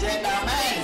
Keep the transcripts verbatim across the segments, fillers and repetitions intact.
Gentlemen.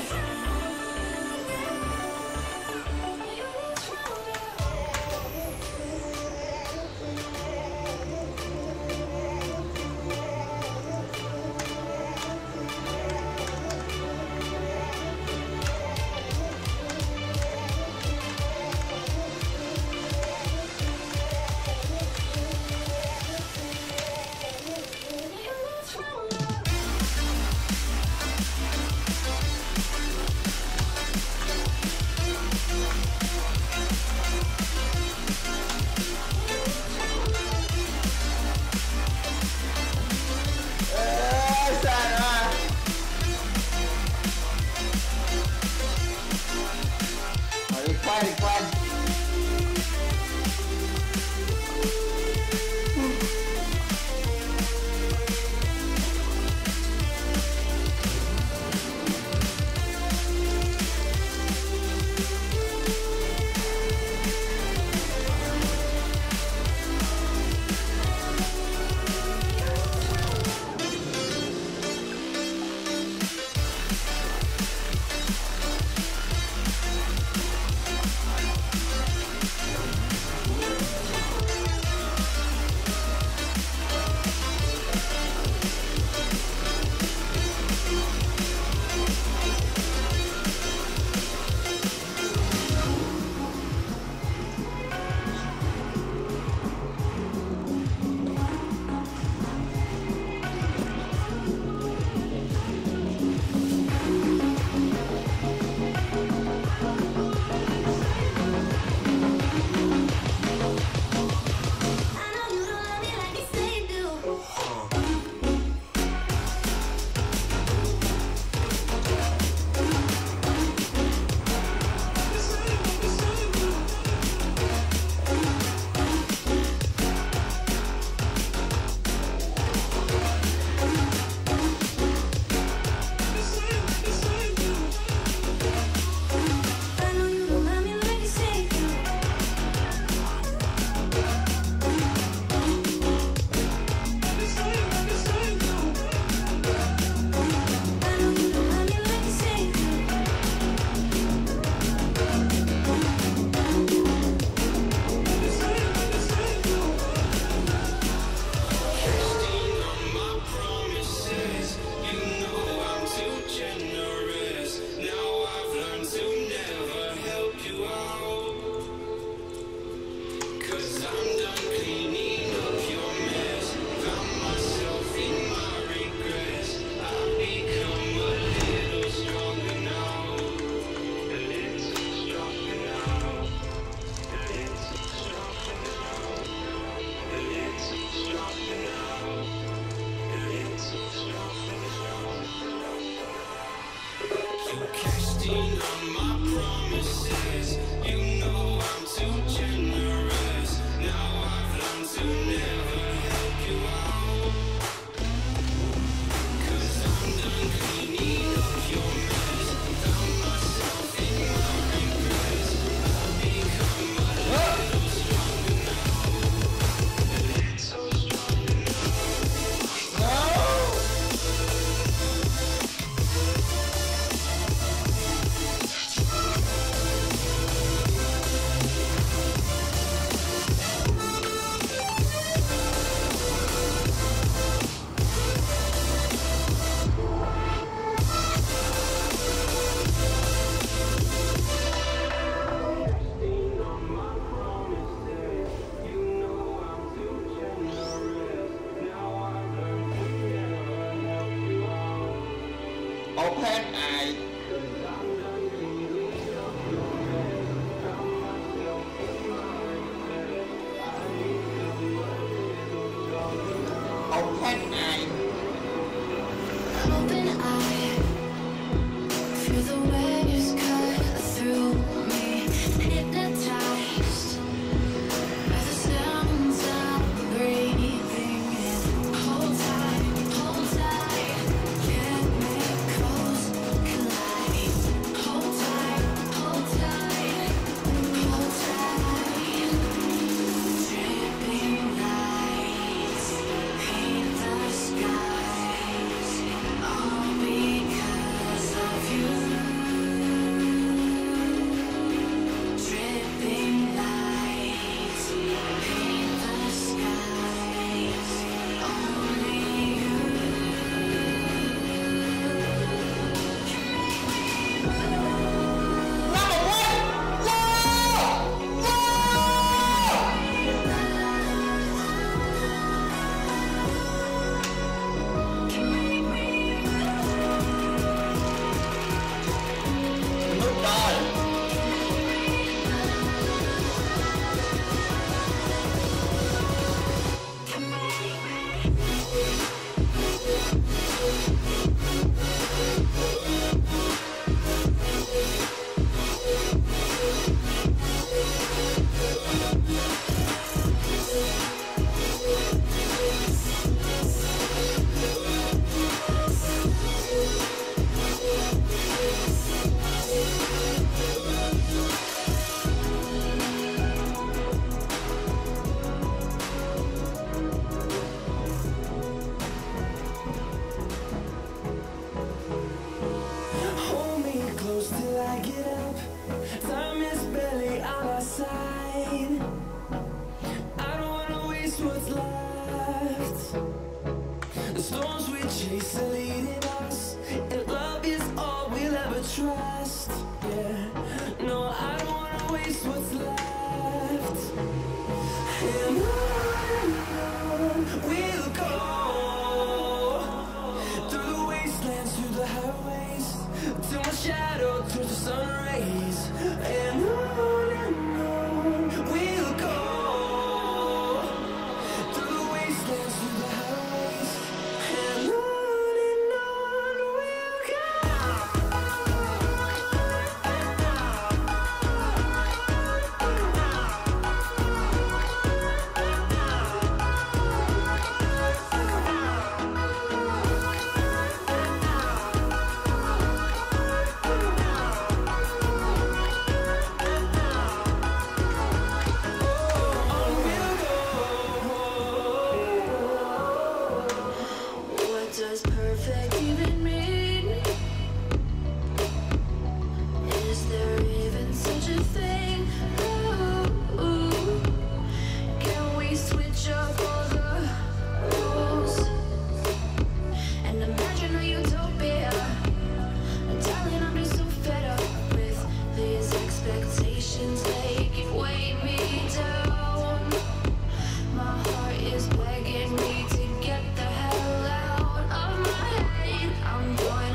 Quay quay open eye. Open eye. Open eye. Feel the waves cut through me. Hypnotized by the sounds I'm breathing in. Hold tight, hold tight. Chemicals collide. Hold tight, hold tight, hold tight. Dripping lights paint the skies. we chase are leading us, and love is all we'll ever trust. Yeah, no, I don't wanna waste what's left. And on we'll go, through the wastelands, through the highways, till my shadow turns to sun rays. And on and on we'll go, through the wastelands, through the highways, and on and on we'll go. What does perfect even mean? Is there even such a thing? Ooh, can we switch up all the rules and imagine a utopia? Darling, I'm just so fed up with these expectations. They keep weighing me down. My heart is begging me to get the hell out of my head. I'm going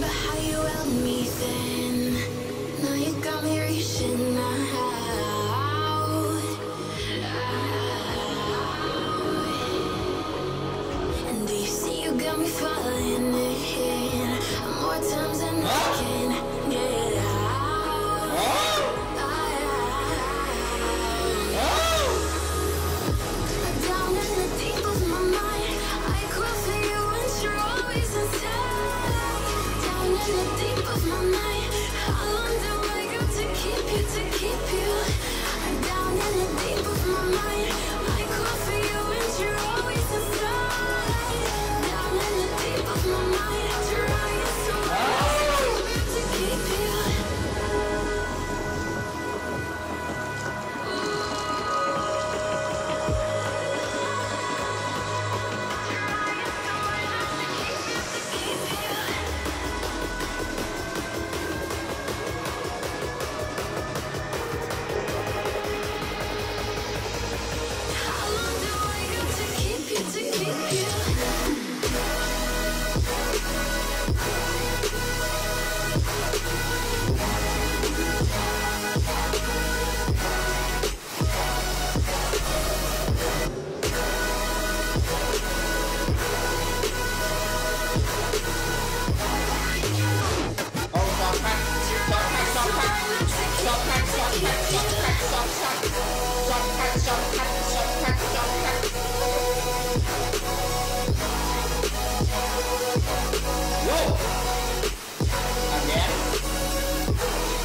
remember how you held me then. Now you got me reaching out. And do you see you got me falling in more times than I can get out. Down in the deep of my mind, I crawl for you and you're always inside. Down in the deep of my mind, how long do I got to keep you, to keep you? Down in the deep of my mind, I crawl for you and you're always inside. Down in the deep of my mind, trying so hard to keep you. How long do I got to keep you, to keep you? Oh, stop pack, stop pack, stop pack, stop pack, stop pack, stop pack, stop pack, stop pack, stop pack, stop pack, stop pack. Whoa! Again.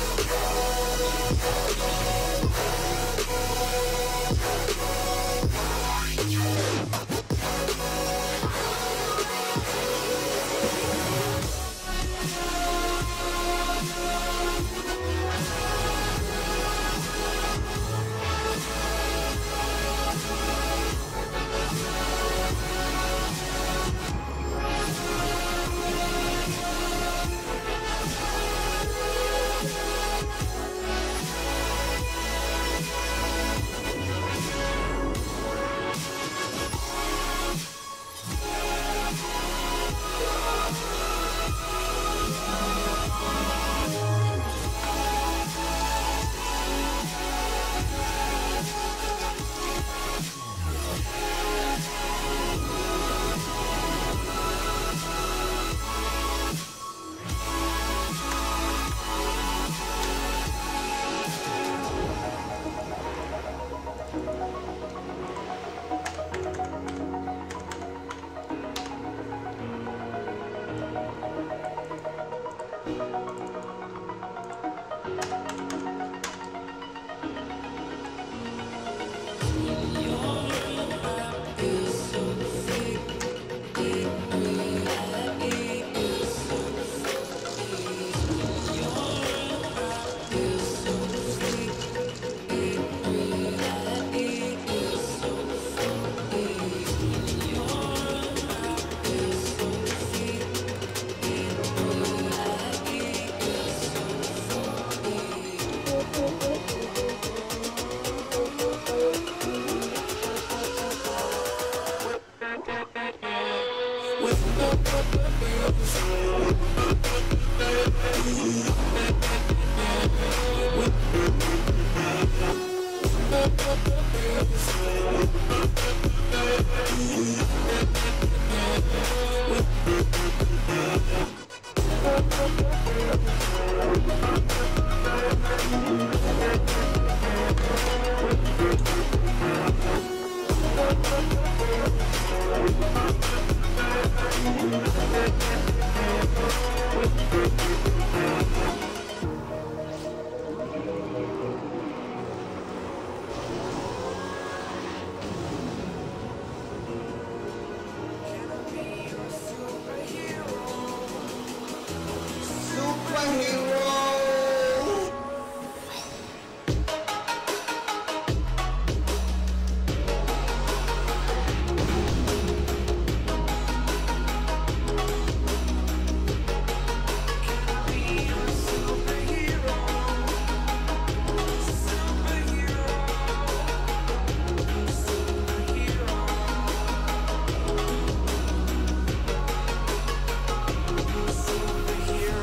Superhero. Superhero.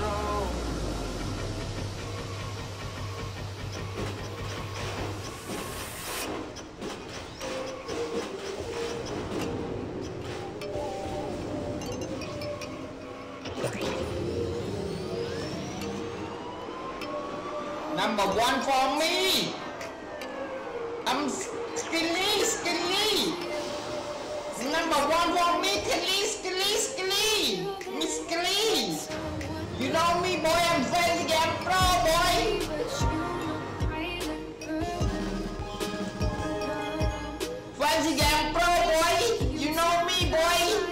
Number one for me. I'm skilly, skilly. Number one for me, skilly, skilly, skilly. Miss Skilly. You know me, boy. I'm fancy game pro, boy. Fancy game pro, boy. You know me, boy.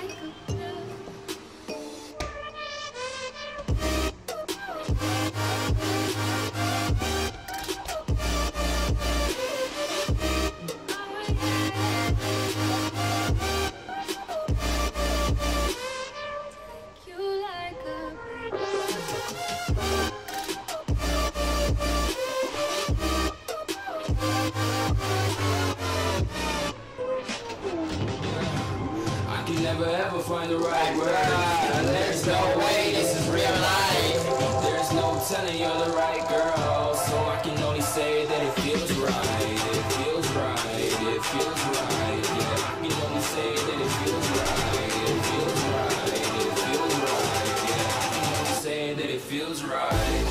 Never ever find the right word. There's no way this is real life. There's no telling you're the right girl. So I can only say that it feels right. It feels right. It feels right. Yeah, I can only say that it feels right. It feels right. It feels right. Yeah, I can only say that it feels right.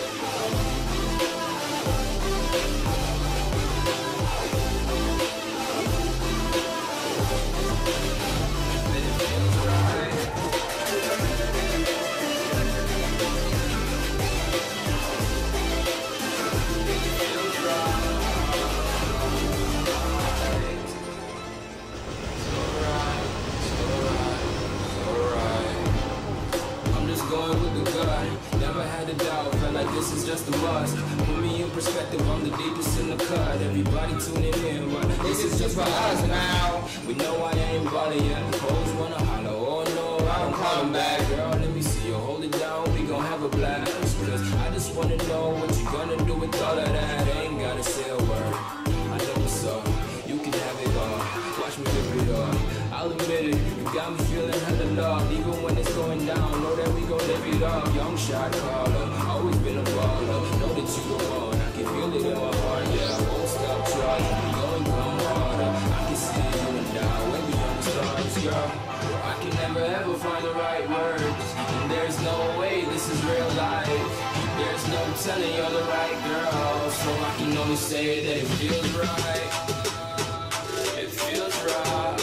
Going with the gut, never had a doubt, felt like this is just a must. Put me in perspective, I'm the deepest in the cut. Everybody tuning in, but this is just for us now. We know I ain't balling yet. Hoes wanna holler, oh no, I don't call them back. Girl, let me see you hold it down, we gon' have a blast. Cause I just wanna know what you gonna do with all of that. Ain't gotta say a word, I know what's up. You can have it all, watch me rip it up. I'll admit it, you got me feeling hella loved. Even when it's going down, know that we gon' live it up. Young shot caller, always been a baller. Know that you the one, I can feel it in my heart. Yeah, I won't stop trying, we going come harder. I can see you and I, way beyond the stars, girl. I can never ever find the right words, and there's no way this is real life. There's no telling you're the right girl, so I can only say that it feels right. It feels right.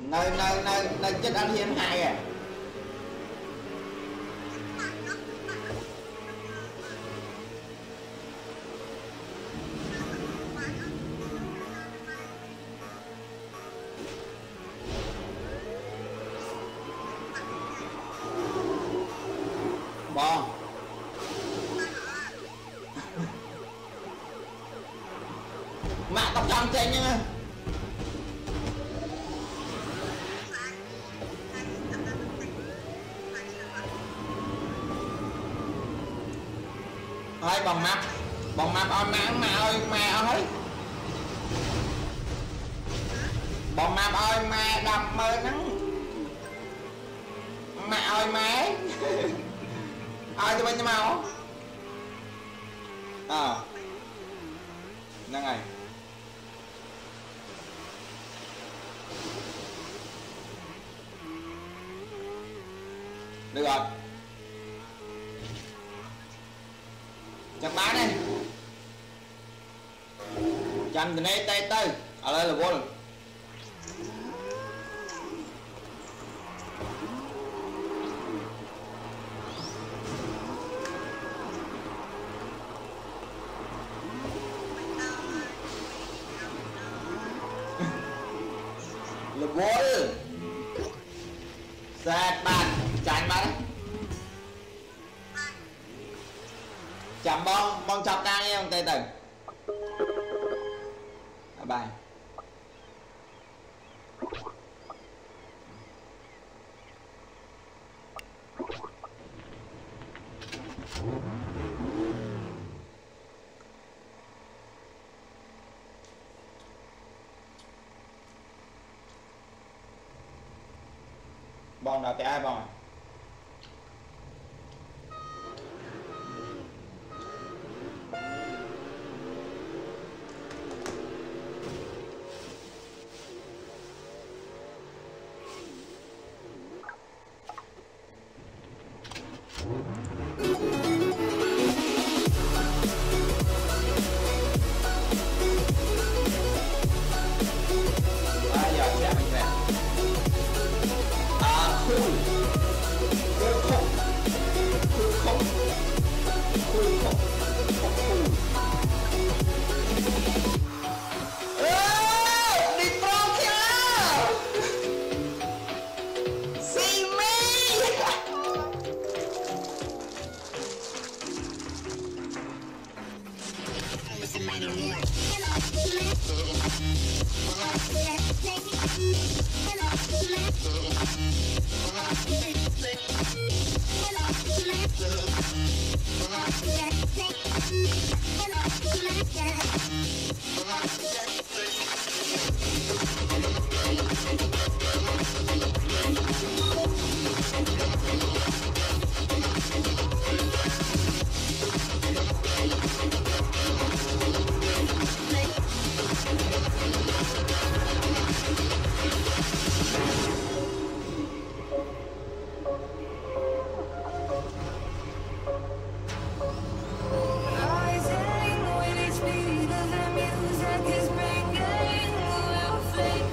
nơi nơi nơi nơi chết anh hiên hai à. Bò mạ tóc trong trên nha. Thôi bòn mặt bòn mặt ôi má má ơi má ơi bòn mặt ơi má đập mơ nắng má ơi má ai cho bên cho màu à năng này được rồi chẳng bán đi chẳng từ đây tay tay ở đây là vô rồi. Là vô sạch bàn chán bán chạm bong bong chọc ca nghe không tê từ à, bài bong nào thì ai bong à? Rising with each beat of the music is bringing a real flame.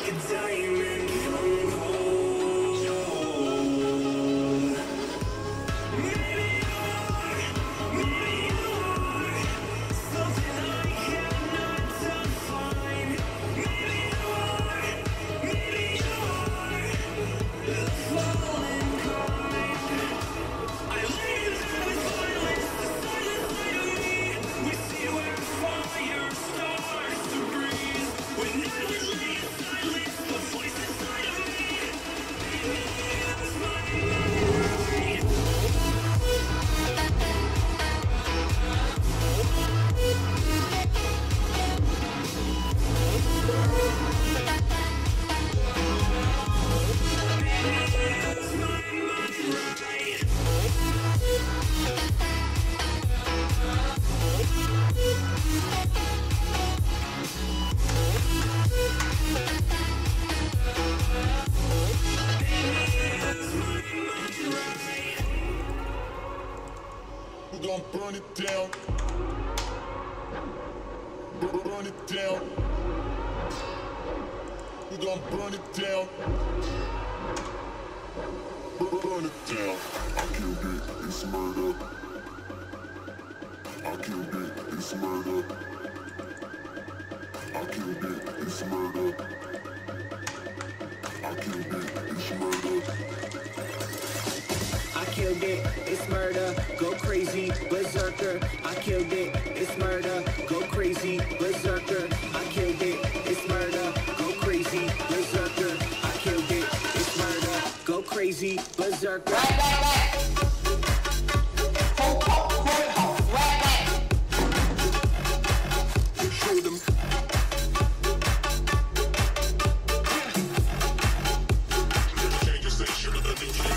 Burn it down. Burn it down. We gon' burn it down. Burn it down. I killed it, it's murder. I killed it, it's murder. I killed it, it's murder. I killed it, it's murder. I killed it, it's murder, go crazy, berserker. I killed it, it's murder, go crazy, berserker. I killed it, it's murder, go crazy, berserker. I killed it, it's murder, go crazy, berserker. Right, right, right. Hold, hold, hold, hold, right, right. Show them. Change the station to the new shit.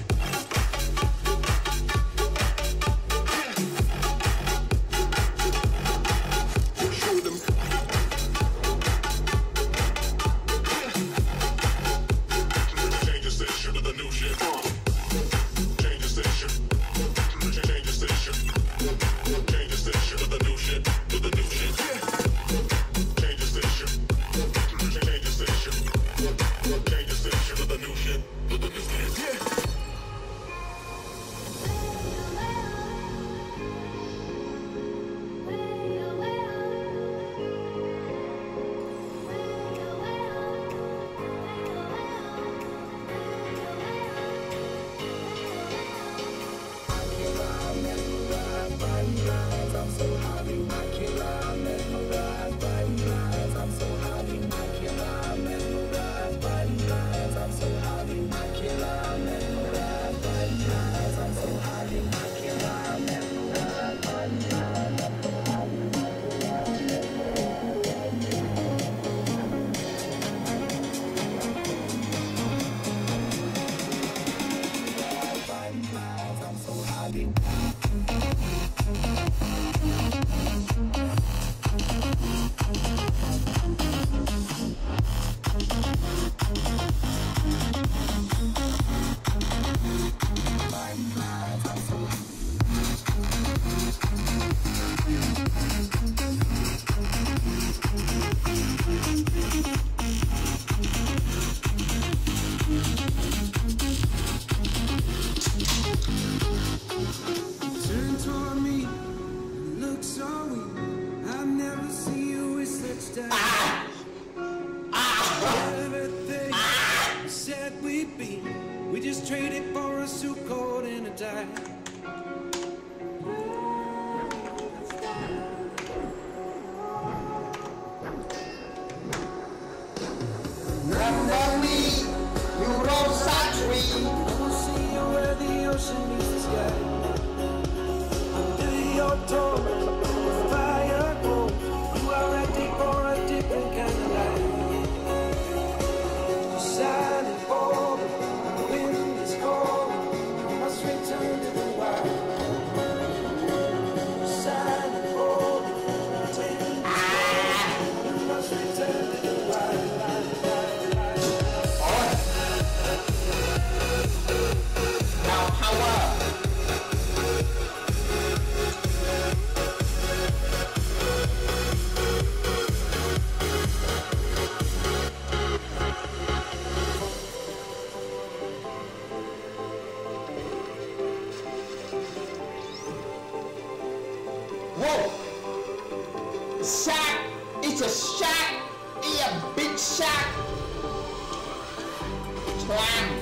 We just traded for a suit coat and a tie. Remember me, you roadside tree. I will see you where the ocean meets the sky. Under your torment, the fire grows. You are ready for a different kind of life. Silent for the wind is cold. You must return to the wild. Silent for the wind is cold. You must return to the wild. Now power. a shark. He a big shark. Clam.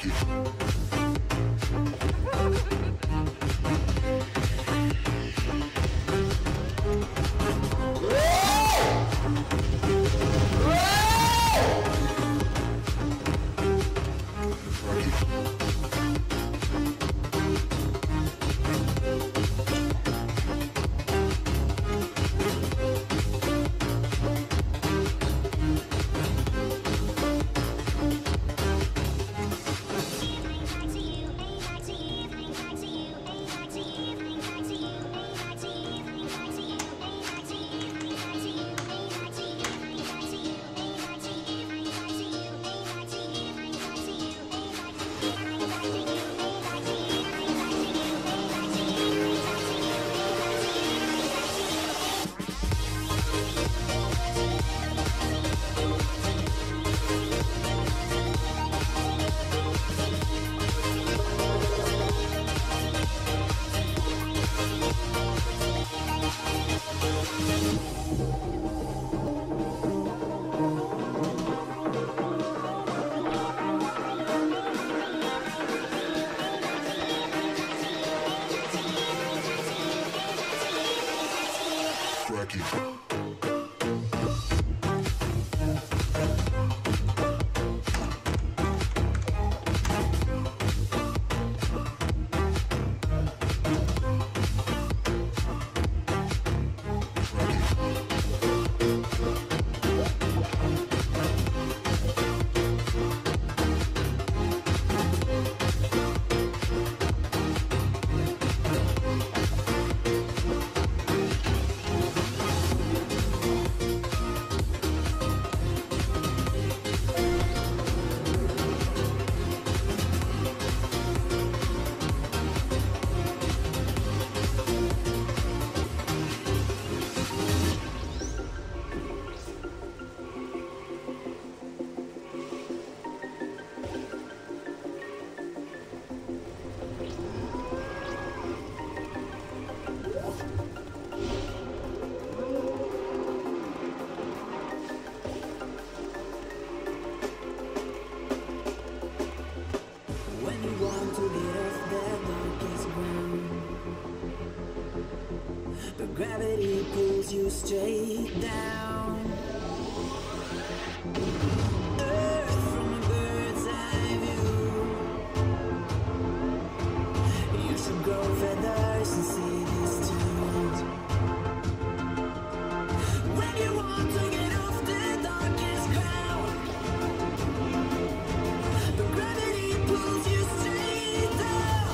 Gravity pulls you straight down. Earth from a bird's eye view. You should grow feathers and see these tunes. When you want to get off the darkest ground, the gravity pulls you straight down.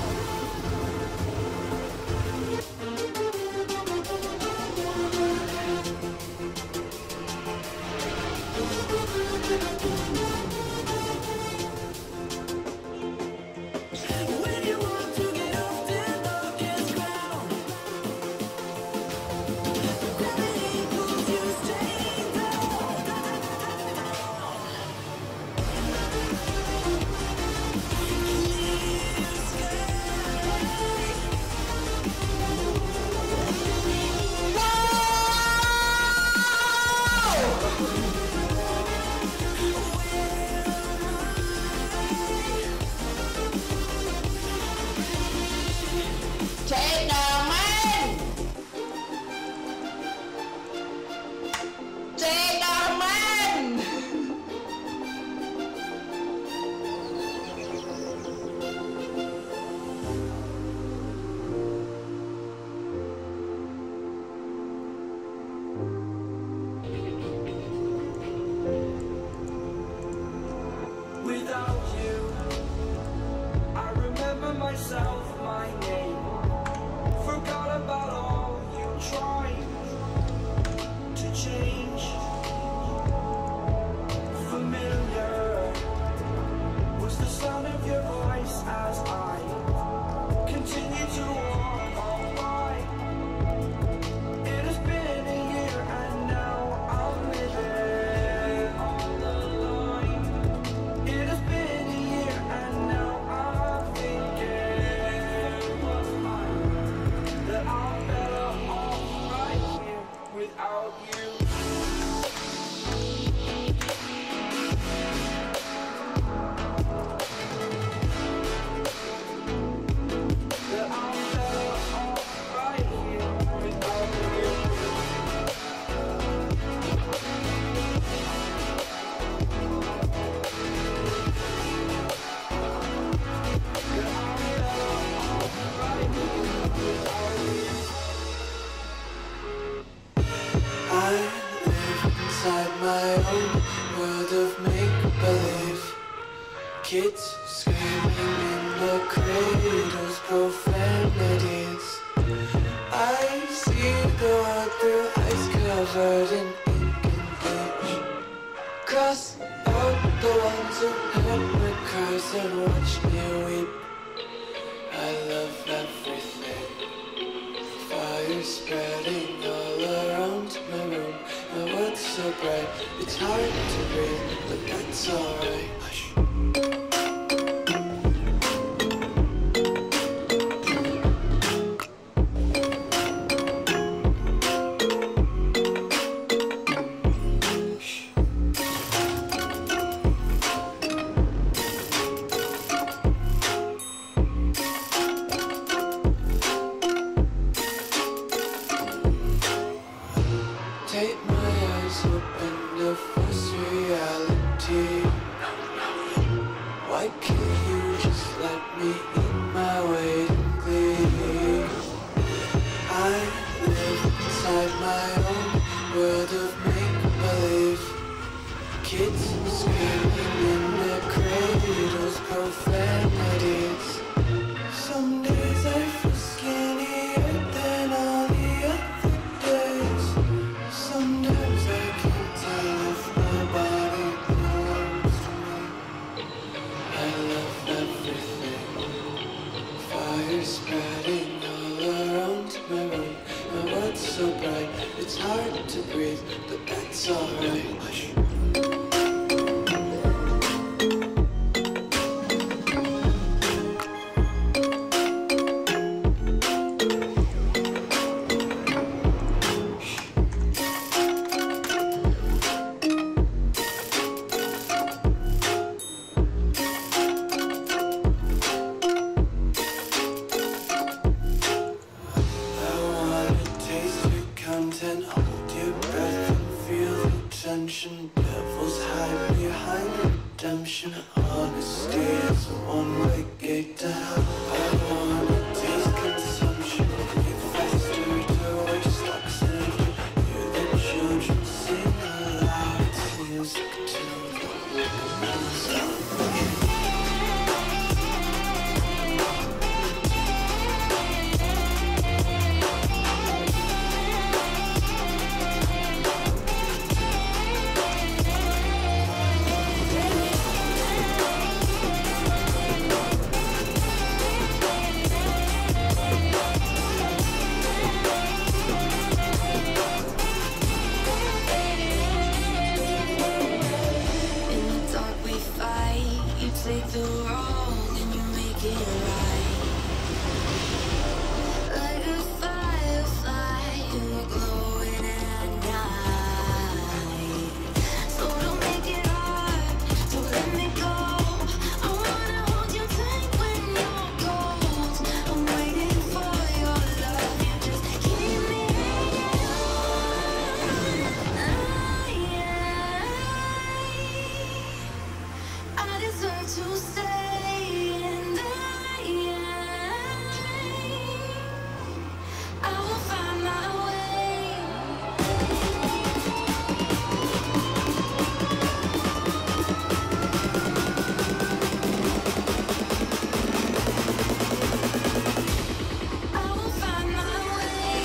Kids screaming in the cradles, profanities. I see the world through ice covered in ink and bleach. Cross out the ones who heard my cries and watched me weep. I love everything. Fire spreading all around my room. My world's so bright, it's hard to breathe, but that's alright. Hush. Take my eyes open to false reality. Why can't you just let me eat my weight in glee? I live inside my own world of make-believe. Kids screaming in their cradles, profanities. Some days I feel skinnier than all the other days. Sometimes I can't tell if my body belongs to me. I love everything. Fire spreading all around my room. My world's so bright, it's hard to breathe, but that's alright. Hush. Content, hold your breath and feel the tension. Devils hide behind redemption. Honesty is a one-way gate to hell. I wanna taste consumption. Breathe faster to waste oxygen. Hear the children sing aloud. It's music to the recommends out. Take the wrong and you make it right. Like a firefly, you are glowing at night. So don't make it hard, don't let me go. I wanna hold you tight when you're cold. I'm waiting for your love, you just keep me hanging on. I deserve to stay, and I, I will find my way. I will find my way.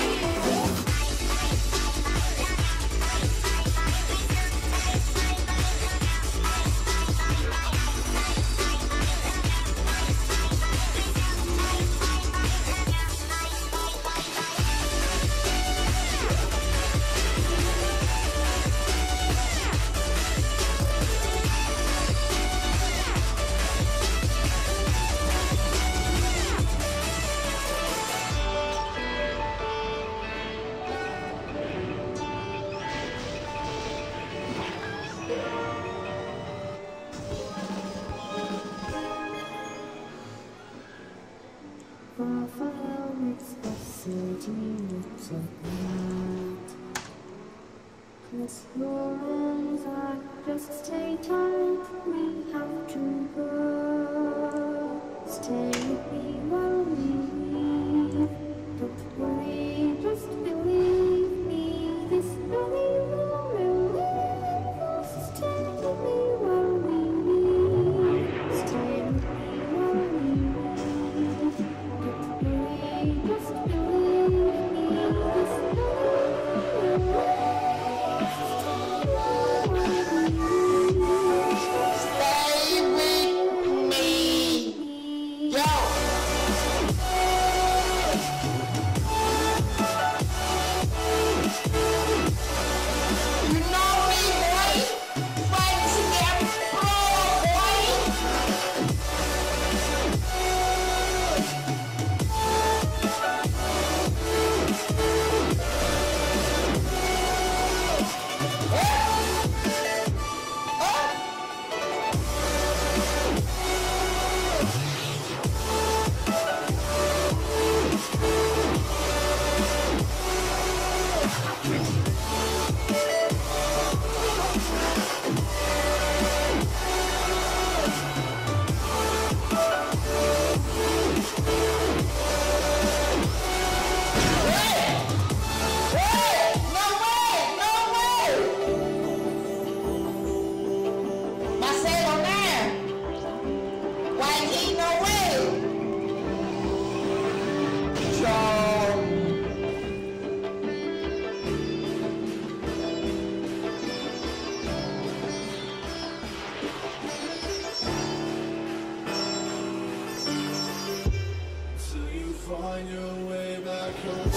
find your way back home.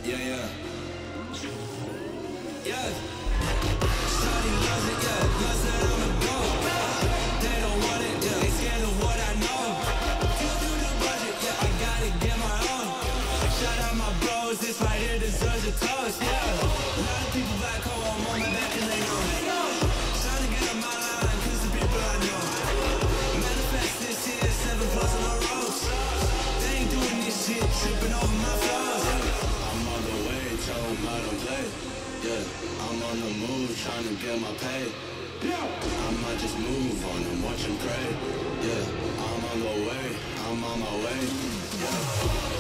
Yeah, yeah. Yeah. Shawty loves it, yeah. Loves that I'm a go. They don't want it, yeah. They scared of what I know. Feel through the budget, yeah. I gotta get my own. Shout out my bros, this right here deserves a toast, yeah. A lot of people back home, I'm on my back and they know. Trying to get on my line, cause the people I know. Manifest this here, seven plus on my roads. They ain't doing this shit, tripping over my flaws. I'm on the way, tell them I don't play. Yeah, I'm on the move, trying to get my pay. I might just move on and watch them pray. Yeah, I'm on the way, I'm on my way. Yeah.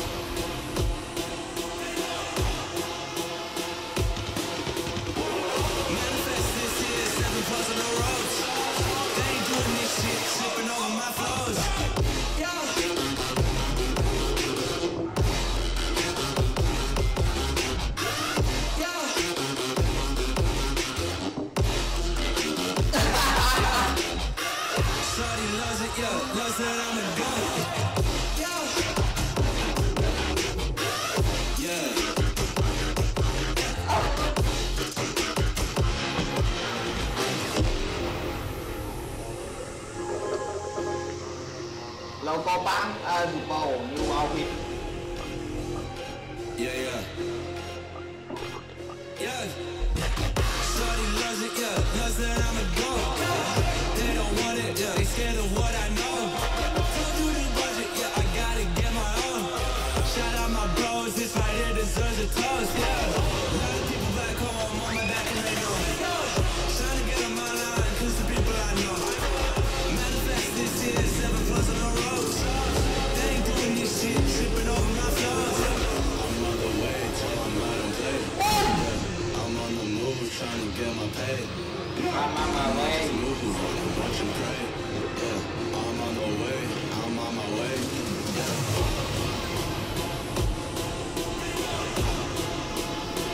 Plus on the roads, they ain't doing this shit, slipping over my flows. Yo. Yo. Shawty loves it, yo, loves that I'm a gun. Yo. Yeah. Loco bang, uh, bầu, new outfit. Yeah, yeah. Yeah. Shawty loves it, yeah. Loves that I'm a go. They don't want it, yeah. They scared of what I know. Feel through the budget, yeah. I gotta get my own. Shout out my bros, this right here deserves a toast, yeah. A lot of people back home, on my back and they know. Trying to get on my line, cause the people I know. Manifest this year, seven plus on the road. They ain't doing this shit, tripping over my flaws. I'm on the way, tell them I don't play. Yeah, I'm on the move, trying to get my pay. I'm on my way. Move on and watch them pray. Yeah, I'm on the way, I'm on my way. Yeah.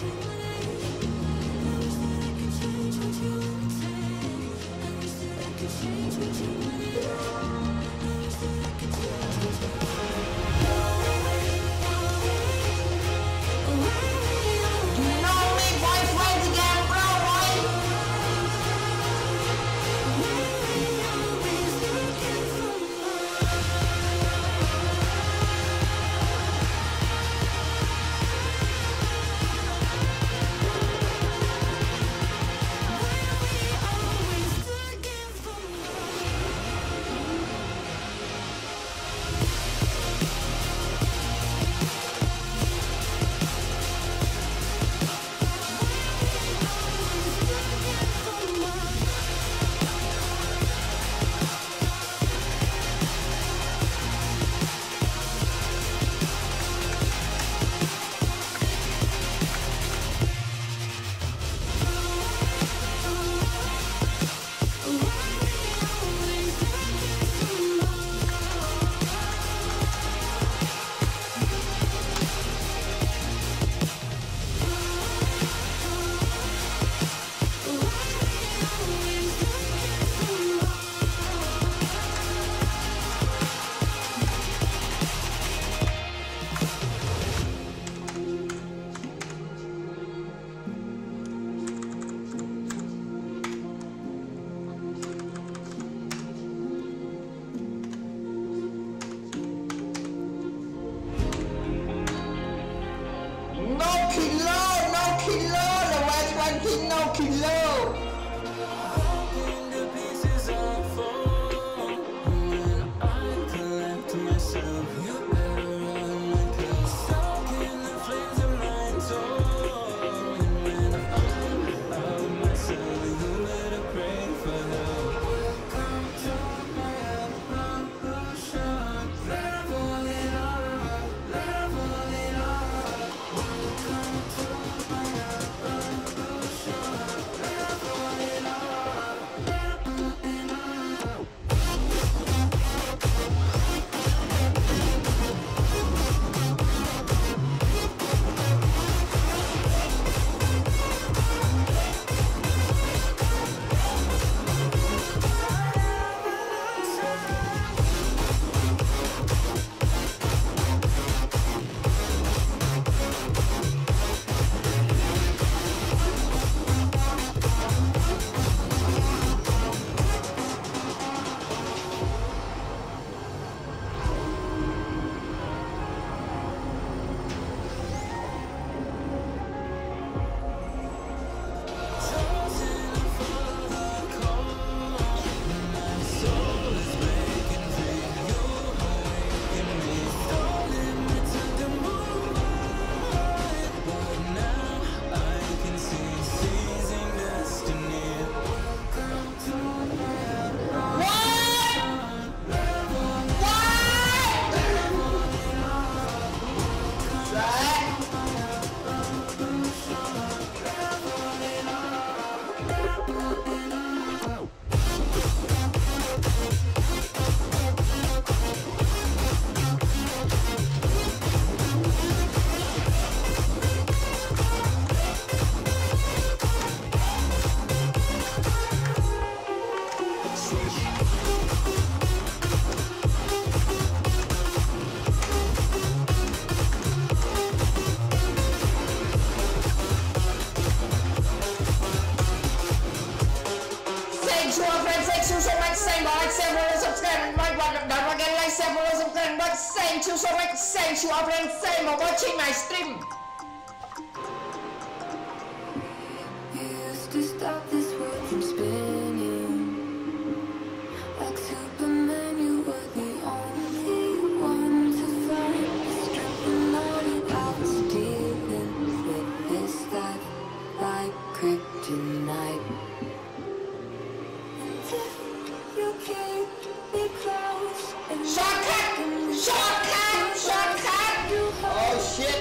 Thank you so much. Thank you, our friends. Thank you for watching my stream. You used to stop this world from spinning. Like Superman, you were the only one to find. Stripping all it out, dealing with this life like kryptonite. And if you keep me close and Shortcut! Shortcut! Shortcut! Oh shit!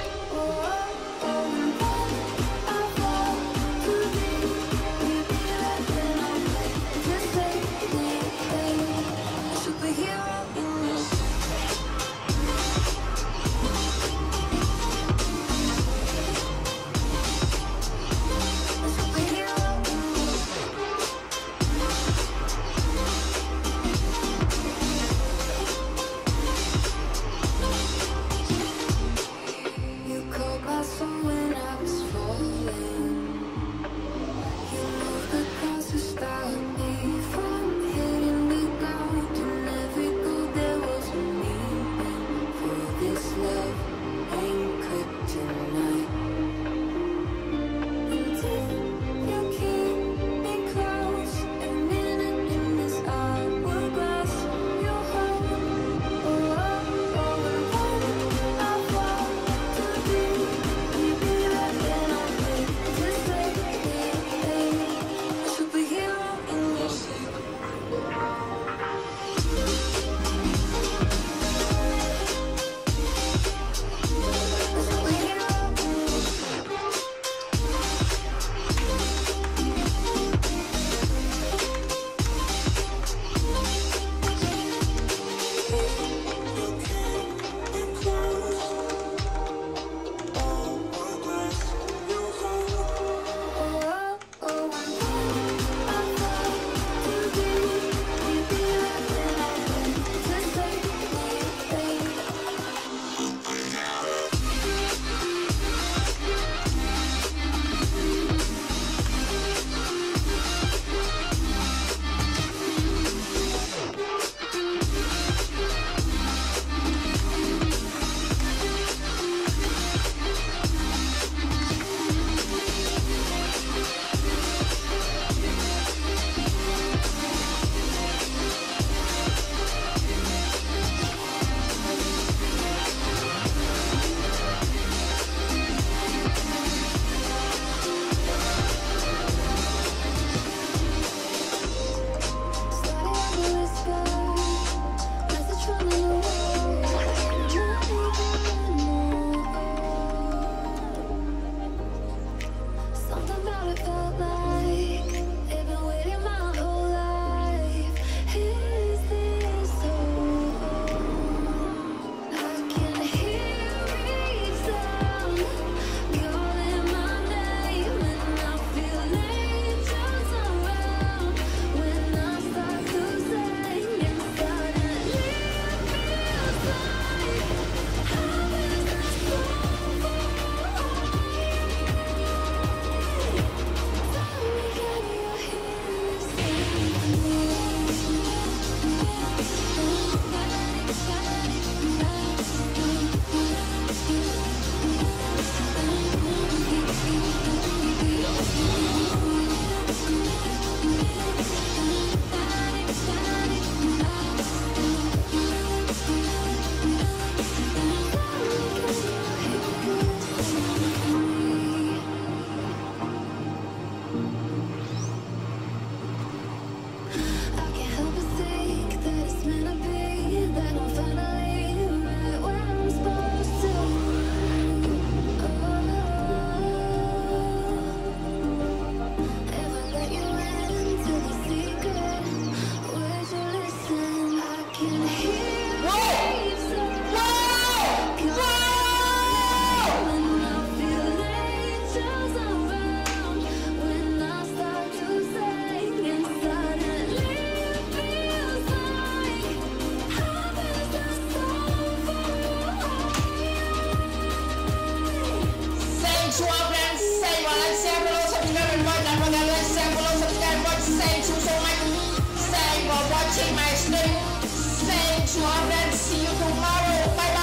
Thanks you all and see you tomorrow. Bye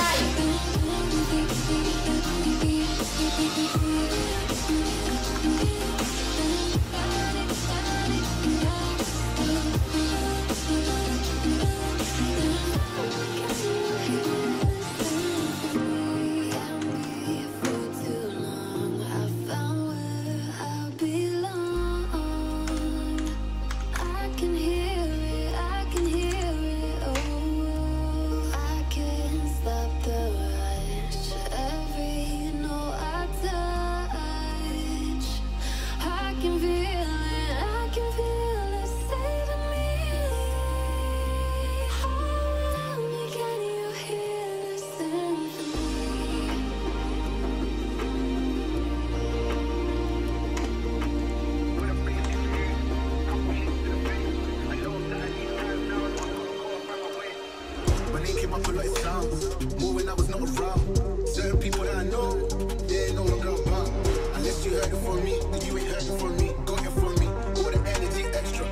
Came up with like sounds, more when I was not around. Certain people that I know, they ain't no longer about. Unless you heard it from me, then you ain't heard it from me. Got it from me, all the energy extra.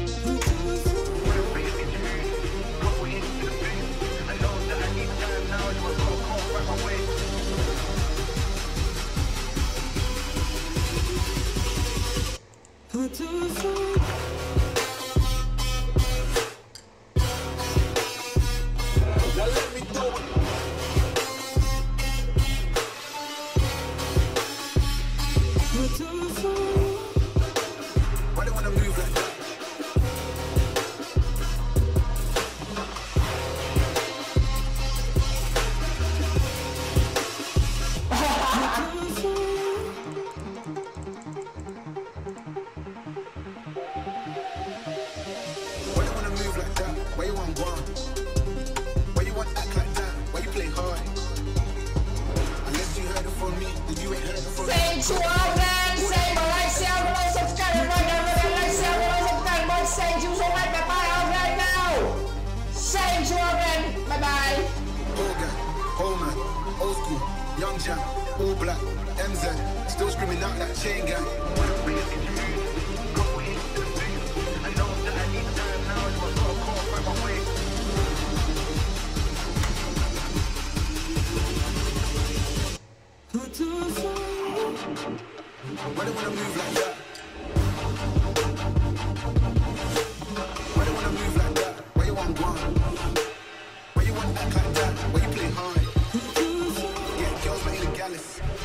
Why they wanna move like that? Why they wanna move like that? Why you want one? Why you want act like that? Why you play hard? Unless you heard it from me, then you ain't heard it from me. Thank you all and say my like, share, below, subscribe, right now, like, share, below, subscribe, but thank you so much, bye bye, all right now. Thank you all and bye bye. Organ, whole man, old school, young jam, all black, M Z, still screaming out that chain gang. Why they wanna move like that?